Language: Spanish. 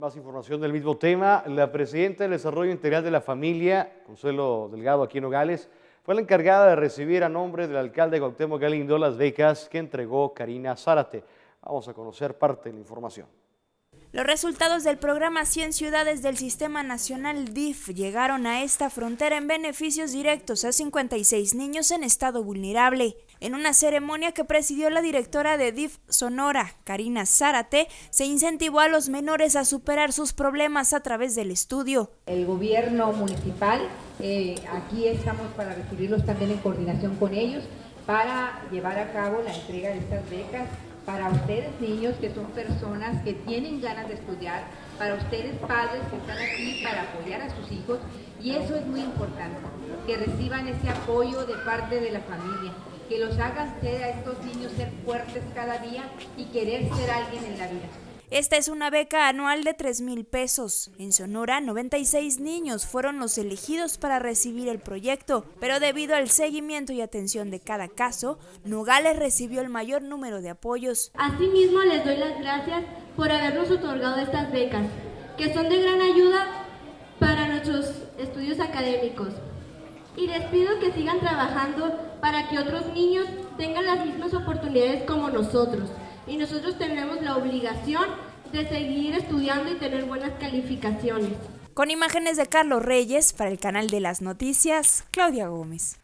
Más información del mismo tema. La presidenta del Desarrollo Integral de la Familia, Consuelo Delgado, aquí en Nogales, fue la encargada de recibir a nombre del alcalde Cuauhtémoc Galindo las becas que entregó Karina Zárate. Vamos a conocer parte de la información. Los resultados del programa 100 ciudades del Sistema Nacional DIF llegaron a esta frontera en beneficios directos a 56 niños en estado vulnerable. En una ceremonia que presidió la directora de DIF Sonora, Karina Zárate, se incentivó a los menores a superar sus problemas a través del estudio. El gobierno municipal, aquí estamos para recibirlos también en coordinación con ellos, para llevar a cabo la entrega de estas becas para ustedes niños que son personas que tienen ganas de estudiar, para ustedes padres que están aquí para apoyar a sus hijos, y eso es muy importante, que reciban ese apoyo de parte de la familia, que los hagan ser a estos niños ser fuertes cada día y querer ser alguien en la vida. Esta es una beca anual de 3,000 pesos. En Sonora, 96 niños fueron los elegidos para recibir el proyecto, pero debido al seguimiento y atención de cada caso, Nogales recibió el mayor número de apoyos. Asimismo, les doy las gracias por habernos otorgado estas becas, que son de gran ayuda para nuestros estudios académicos. Y les pido que sigan trabajando para que otros niños tengan las mismas oportunidades como nosotros. Y nosotros tenemos la obligación de seguir estudiando y tener buenas calificaciones. Con imágenes de Carlos Reyes, para el Canal de las Noticias, Claudia Gómez.